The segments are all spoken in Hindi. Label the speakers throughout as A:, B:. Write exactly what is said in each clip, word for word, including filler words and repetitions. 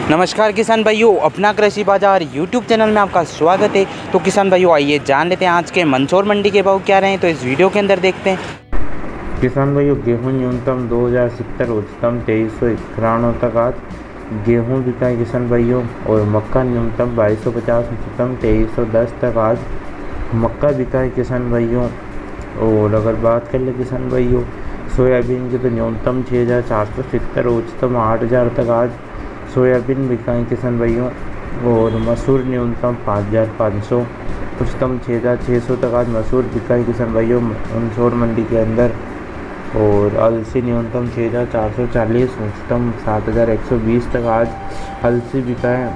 A: नमस्कार किसान भाइयों, अपना कृषि बाजार यूट्यूब चैनल में आपका स्वागत है। तो किसान भाइयों आइए जान लेते हैं आज के मंदसौर मंडी के भाव क्या रहे हैं। तो इस वीडियो के अंदर देखते हैं।
B: किसान भाइयों, गेहूं न्यूनतम दो हज़ार सत्तर, उच्चतम तेईस सौ इक्यानवे तक आज गेहूं बिका है किसान भाइयों। और मक्का न्यूनतम बाईस सौ पचास, उच्चतम तेईस सौ दस तक आज मक्का बिका है किसान भाइयों। और अगर बात कर ले किसान भाइयों सोयाबीन की, तो न्यूनतम छः हज़ार चार सौ सत्तर, उच्चतम आठ हज़ार तक आज सोयाबीन बिका है किसान भाइयों। और मसूर न्यूनतम पाँच हज़ार पाँच सौ, उच्चतम छः हज़ार छः सौ तक आज मसूर बिका है किसान भाइयों मंदसौर मंडी के अंदर। और अलसी न्यूनतम छः हज़ार चार सौ चालीस, उच्चतम सात हज़ार एक सौ बीस तक आज अलसी बिका है।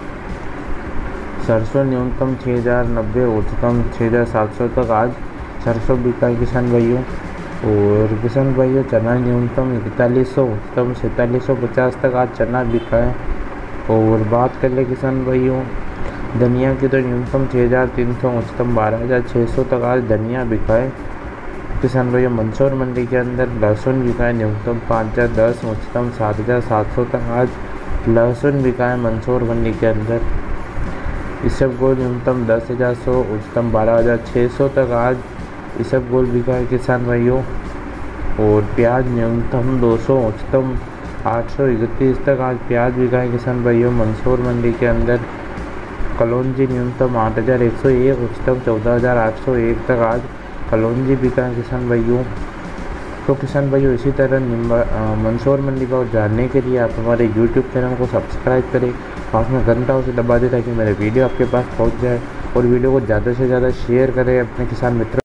B: सरसों न्यूनतम छः हज़ार नब्बे, उच्चतम छः हज़ार सात सौ तक आज सरसों बिका है किसान भाइयों। और किसान भाइयों चना न्यूनतम इकतालीस सौ, उच्चतम सैंतालीस सौ पचास तक आज चना बिका है। और बात कर ले किसान भाइयों धनिया की, तो न्यूनतम छः हज़ार तीन सौ, उच्चतम बारह हज़ार छः सौ तक आज धनिया बिका है किसान भाइयों मंदसौर मंडी के अंदर। लहसुन बिका है न्यूनतम पाँच हज़ार दस, उच्चतम सात हज़ार सात सौ तक आज लहसुन बिका है मंदसौर मंडी के अंदर। इसबगोल न्यूनतम दस हज़ार सौ, उच्चतम बारह हज़ार छः सौ तक आज इसबगोल बिका है किसान भाइयों। और प्याज न्यूनतम दो सौ, उच्चतम आठ सौ इकतीस तक आज प्याज बिका है किसान भाइयों मंदसौर मंडी के अंदर। कलौंजी न्यूनतम आठ हज़ार एक सौ एक, उच्चतम चौदह हज़ार आठ सौ एक तक आज कलौंजी बिका है किसान भाइयों। तो किसान भाइयों इसी तरह मंदसौर मंडी भाव जानने के लिए आप हमारे यूट्यूब चैनल को सब्सक्राइब करें, पास में घंटा उसे दबा दें ताकि मेरे वीडियो आपके पास पहुंच जाए। और वीडियो को ज़्यादा से ज़्यादा शेयर करें अपने किसान मित्रों।